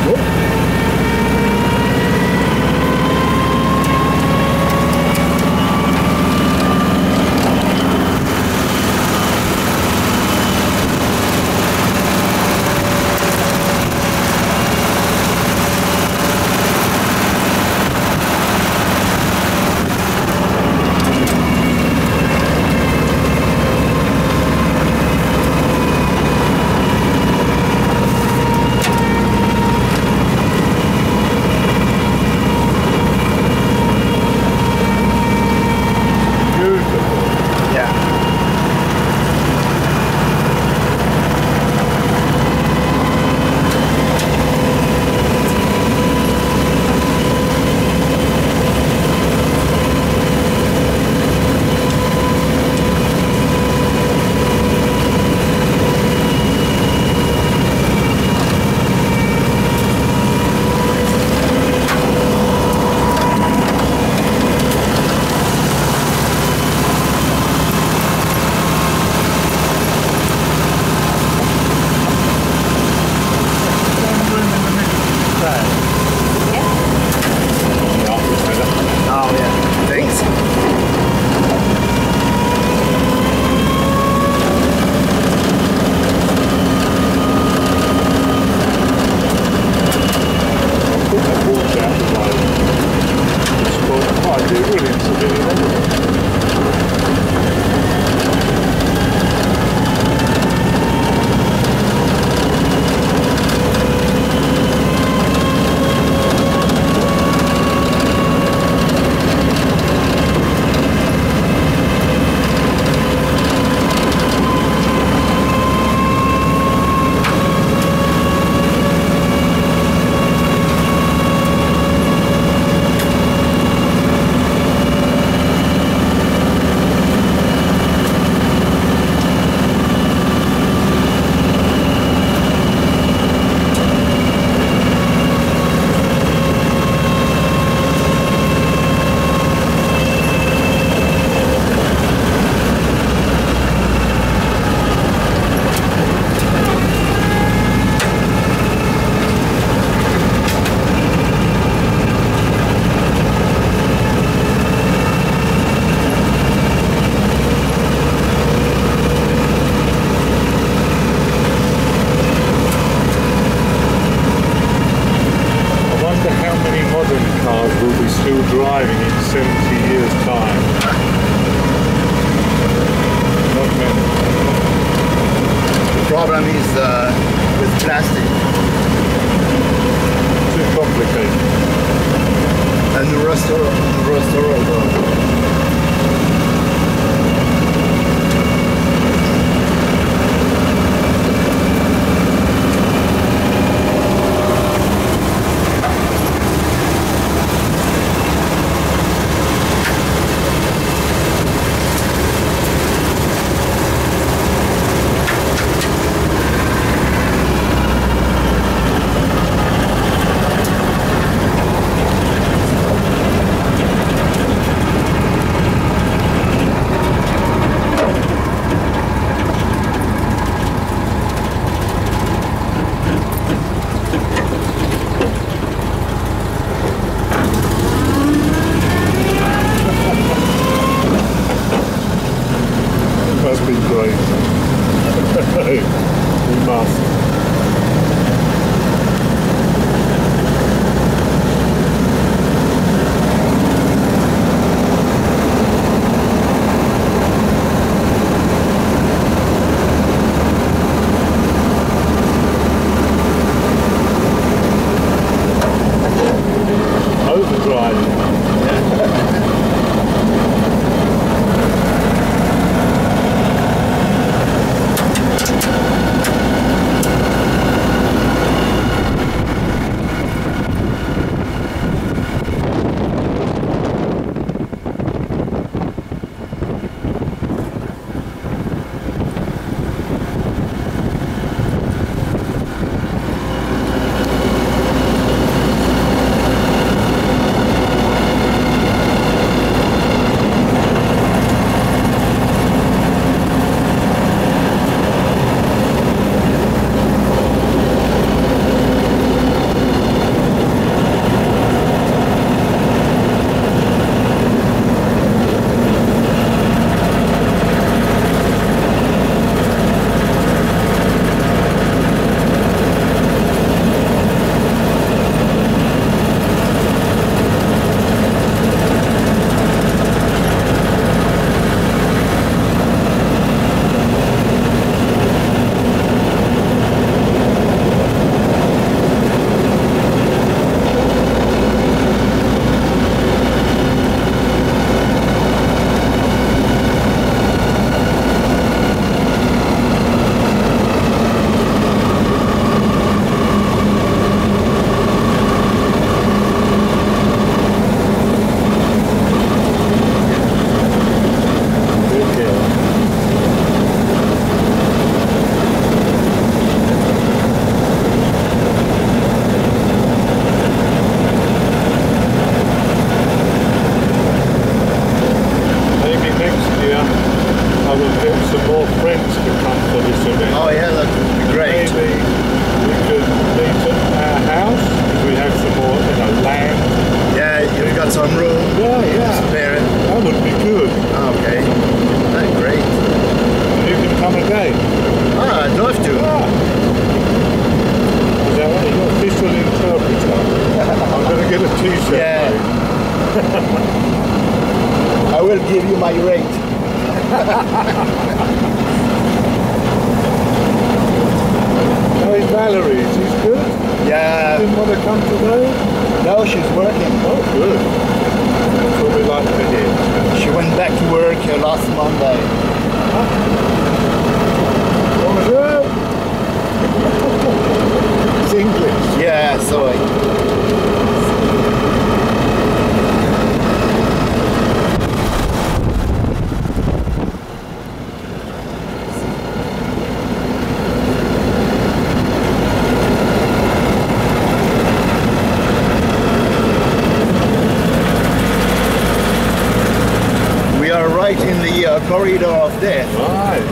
problem is with plastic. Too complicated. And the restaurant. give you my rate. Hey, Valerie, she's good? Yeah. Didn't want to come today? No, she's working. Oh, good. That's what we like to hear. She went back to work last Monday. Bonjour. It's English. Yeah, sorry. We are right in the corridor of death. Right.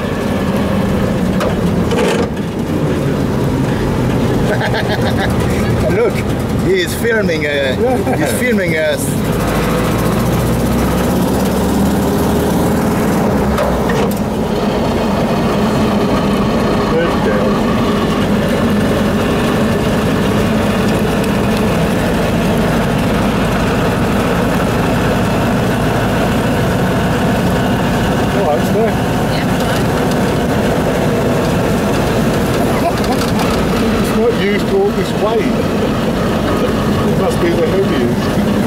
Look, he is filming. He's filming us. Good girl. Oh, it's there. It's not used all this weight. It must be the heaviest.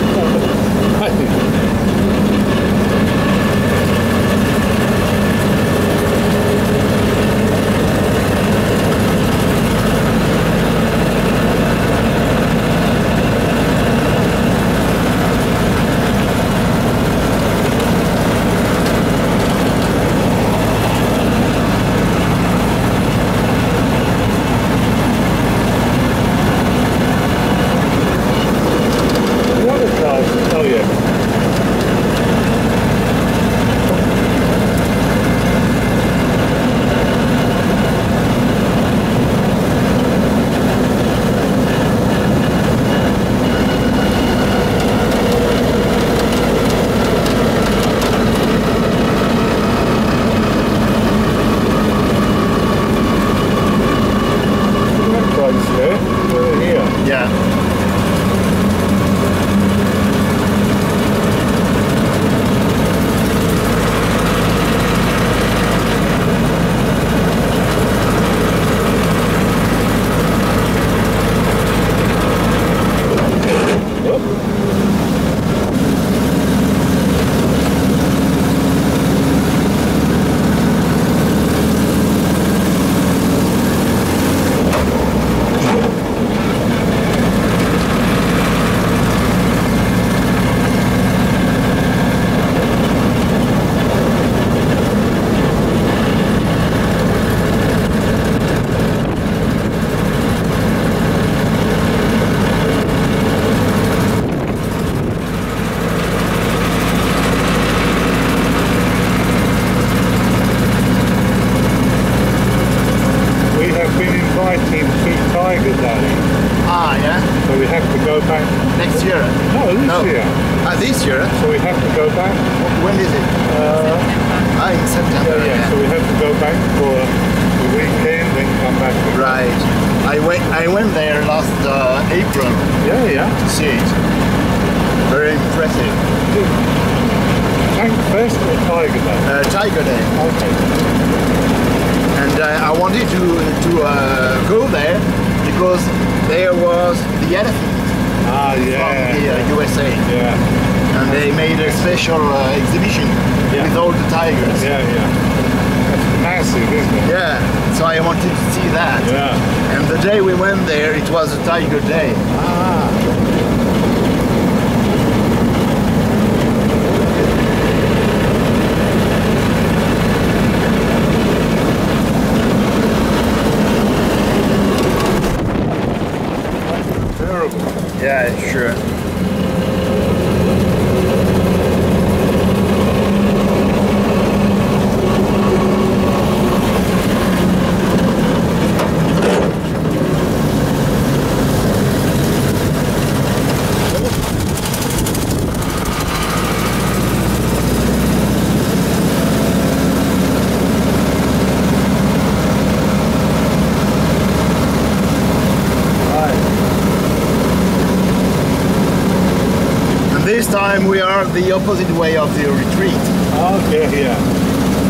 What a car. Oh yeah. That car's there. We're here. Yeah. We have been invited to Tiger Day, Ah, yeah. so we have to go back. Next year. No, this No. year. Ah, this year. So we have to go back. When is it? Ah, in September. Yeah, so we have to go back for the weekend, then come back. Right. I went there last April Yeah, yeah. to see it. Very impressive. Tank Fest or Tiger Day? Tiger Day. Okay. And I wanted to go there because there was the elephant Ah, from yeah. the USA. Yeah, And they made a special exhibition Yeah. with all the tigers. yeah, yeah. That's massive, isn't it? Yeah, so I wanted to see that. Yeah. And the day we went there, it was a tiger day. Ah. Terrible. Yeah, sure. this time we are the opposite way of the retreat. Okay, yeah.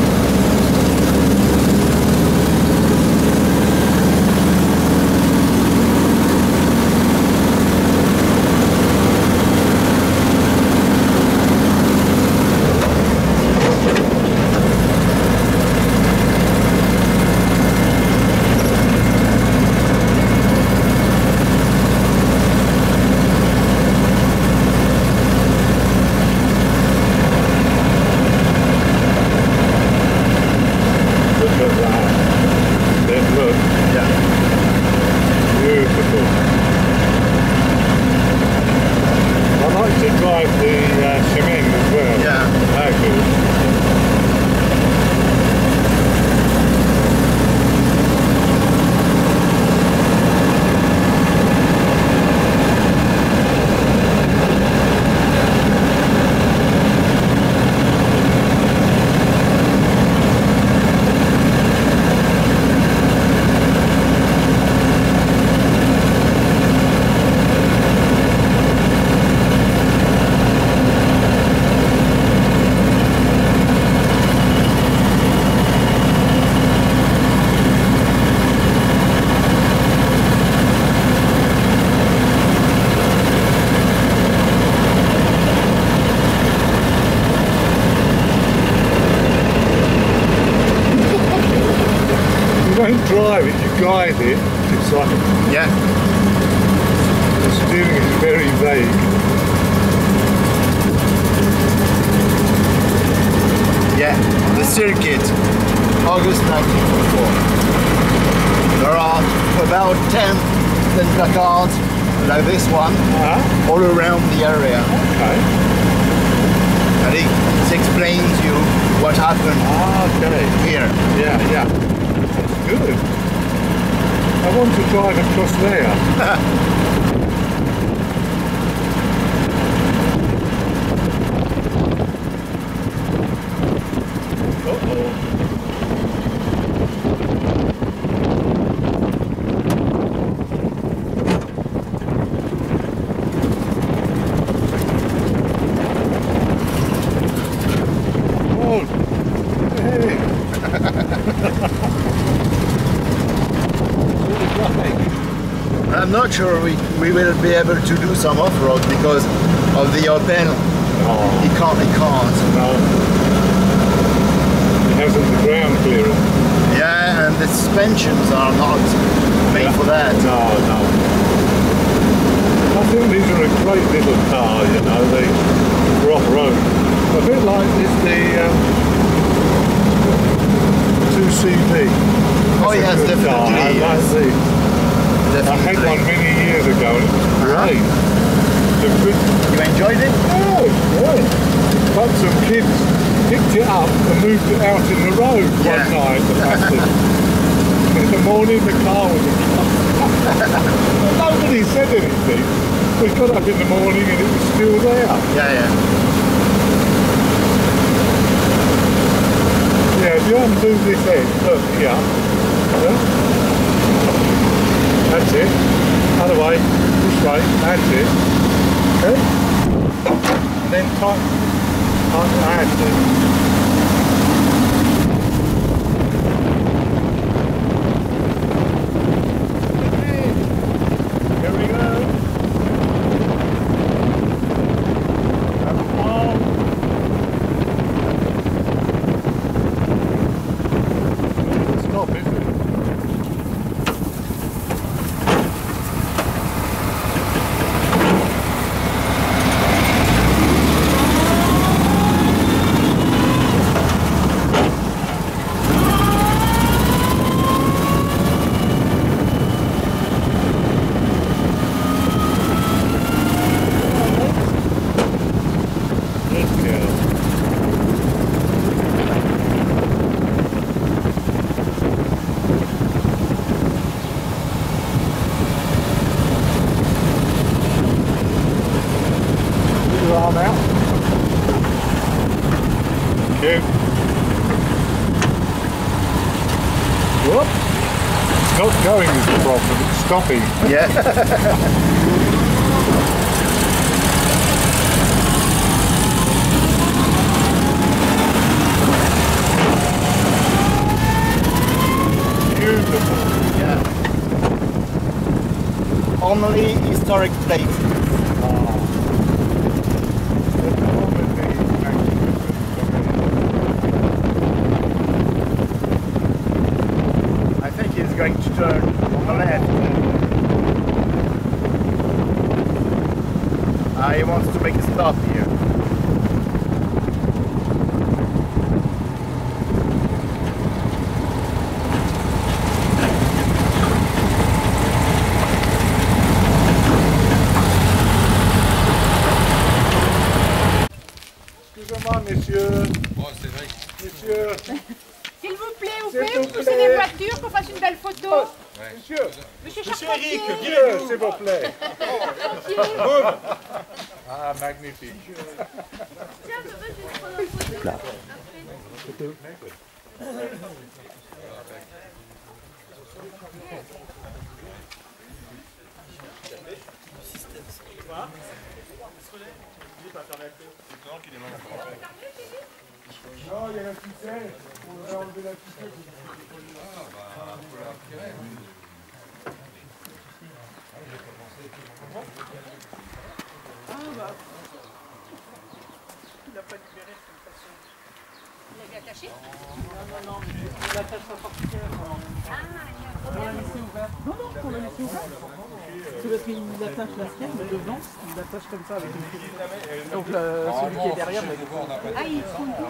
Don't drive it, you guide it. It's like, yeah, the steering is very vague. Yeah, the circuit, August 1944. There are about 10 placards like this one all around the area. Okay. And it explains you what happened here. Yeah, yeah. Good. I want to drive across there. I'm not sure we will be able to do some off-road because of the Opel. Oh. It can't. No. It hasn't the ground clearance. Yeah, and the suspensions are not made for that. No. I think these are a great little car, you know, for off-road. A bit like the 2CV. Oh yes, definitely. I like these. I had one many years ago and it was great. You enjoyed it? Oh, yeah. But some kids picked it up and moved it out in the road one night. In the morning the car was nobody said anything. We got up in the morning and it was still there. Yeah. Yeah, if you undo this end, look here. Yeah? That's it. Other way, this way, that's it. Okay? And then tighten, that's it. Whoop. It's not going is the problem, it's stopping. Yeah. only historic places. I think he's going to turn on the left. He wants to make a stop here. Excusez-moi, messieurs. Bon, c'est vrai. Messieurs. S'il vous plaît, vous pouvez pousser les voitures qu'on fasse une belle photo. Ouais. Monsieur. Monsieur Monsieur Charpentier. Eric, viens, s'il vous plaît. Boum. Ah, magnifique. Non, il y a la ficelle. On va enlever la ficelle. Il n'a pas libéré de toute façon. Il l'avait attaché? Non, il l'attache à partir. Pour la laisser ouverte. Non, pour la laisser ouverte. C'est parce qu'il attache la sienne, mais devant, il l'attache comme ça avec une fille. Donc celui qui est derrière, ah, ils font tout.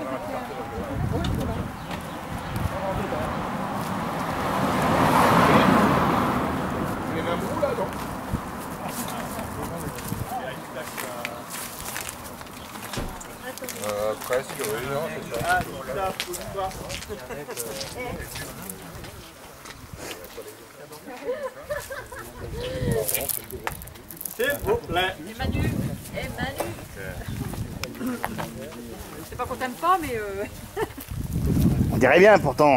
Il y a un bout là, non? Presque, oui, non, c'est ça. Ah, tout ça, tout ça. S'il vous plaît. Et Manu. C'est pas qu'on t'aime pas, mais On dirait bien pourtant.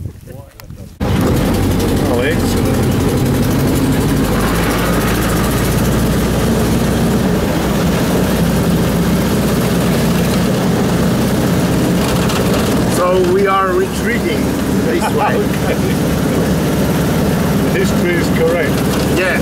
Ah oui, So we are retreating this way. the history is correct. Yeah.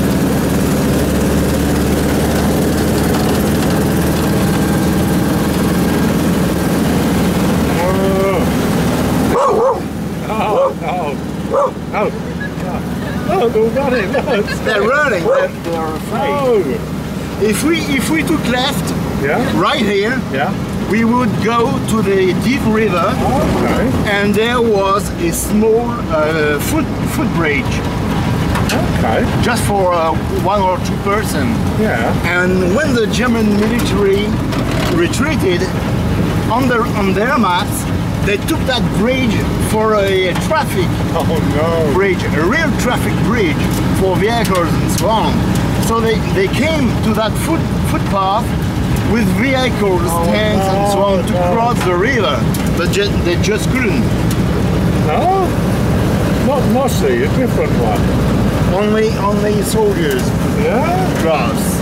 Oh, they're running. They're running. They're afraid. Oh. If we took left Yeah, right here, yeah. we would go to the deep river, Okay. and there was a small footbridge Okay. just for one or two person. Yeah. And when the German military retreated, on their maps, they took that bridge for a traffic Oh no. bridge, a real traffic bridge for vehicles and so on. So they came to that footpath with vehicles, stands and so on to cross the river, but they just couldn't. No? Not Mossy, a different one. Only soldiers Yeah? cross.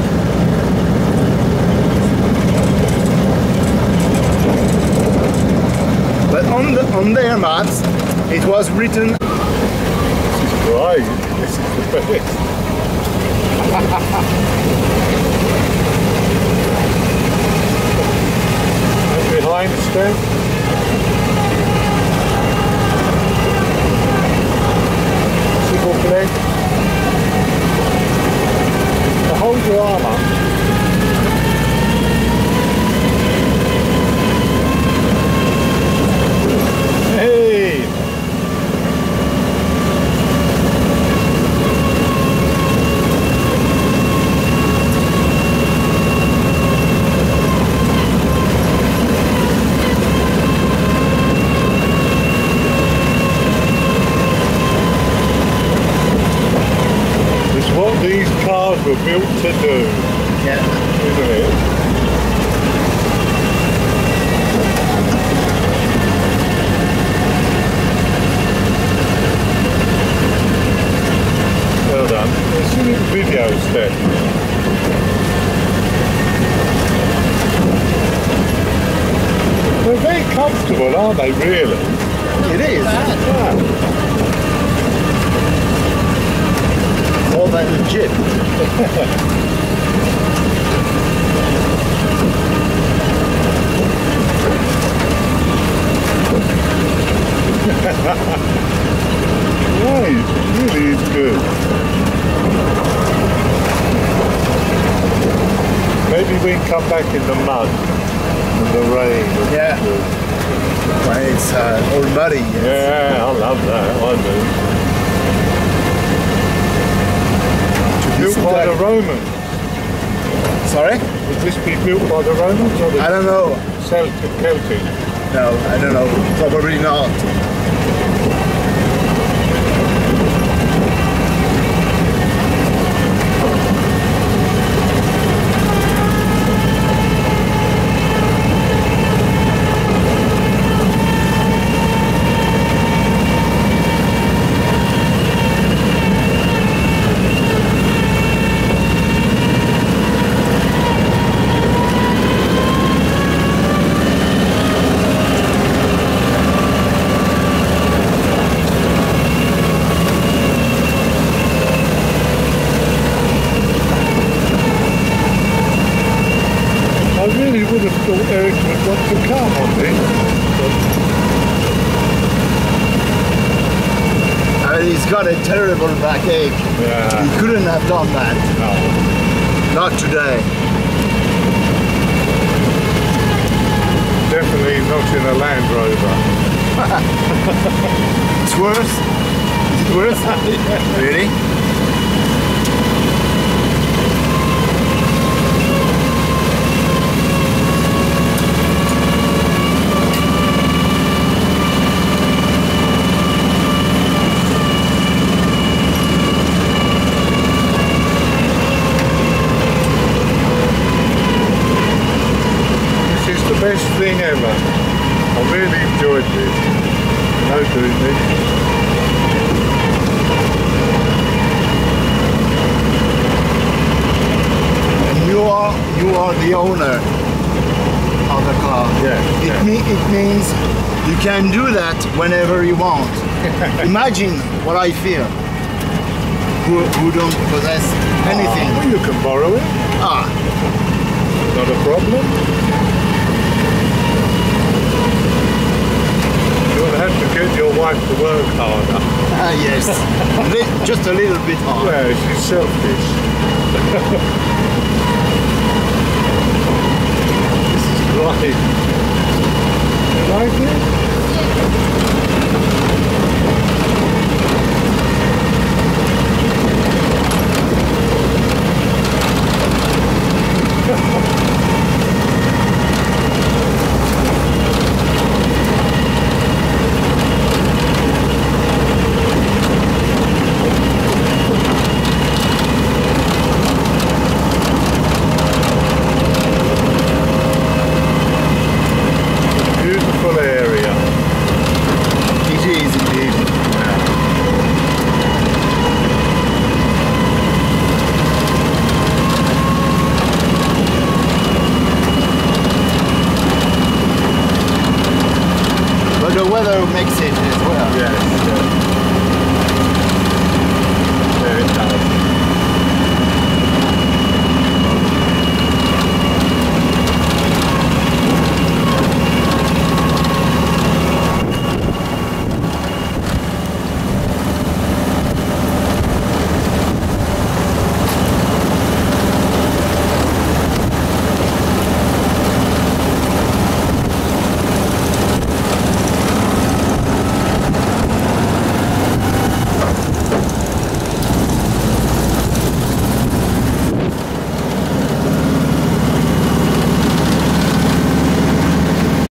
But on their maps, it was written. This is great. This is the best. And behind the stand. S'il vous plaît. Hold your arm up. Hey! It's what these cars were built to do, Yeah. isn't it? Well done. There's some little videos there. They're very comfortable, aren't they, really? It is. Yeah. All than a Jeep. Yeah, it really is good. Maybe we can come back in the mud and the rain. Yeah. When it's all muddy. Yeah, I love that. I do. Built by the Romans. Sorry? Would this be built by the Romans or the I don't know. Celtic? No, I don't know. Probably not. I really would have thought Eric would want to come on this. He's got a terrible backache. Yeah. He couldn't have done that. No. Not today. Definitely not in a Land Rover. It's worse. Is it worse? Really? This is the best thing ever. I really enjoyed this. No doing this. And you are the owner of the car. Yeah, It means you can do that whenever you want. Imagine what I feel. Who don't possess anything. Well, you can borrow it. Ah, Not a problem. You'll have to get your wife to work harder. yes. Just a little bit hard. Yeah, she's selfish.